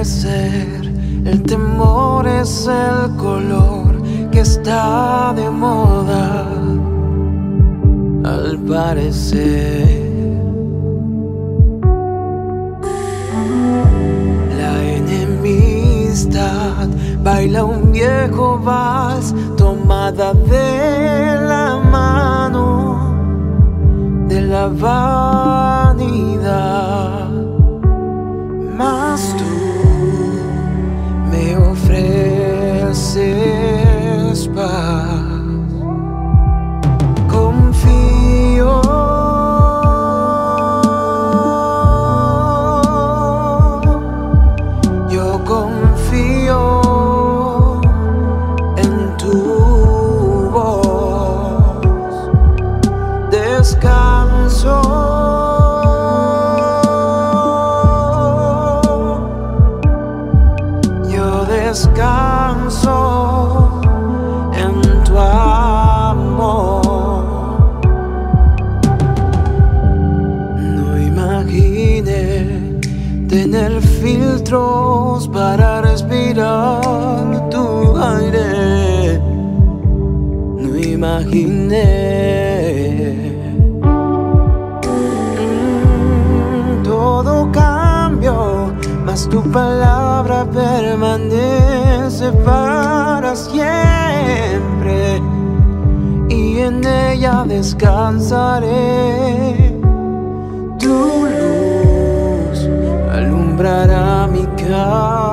parecer, el temor es el color que está de moda. Al parecer, la enemistad baila un viejo vals tomada de la mano de la vanidad. Mas tú me ofreces paz. Confío, yo confío en tu voz. Descanso, yo descanso en tu amor. No imaginé tener filtros para respirar tu aire. No imaginé todo cambió, mas tu palabra permanece para siempre, y en ella descansaré. Tu luz alumbrará mi camino.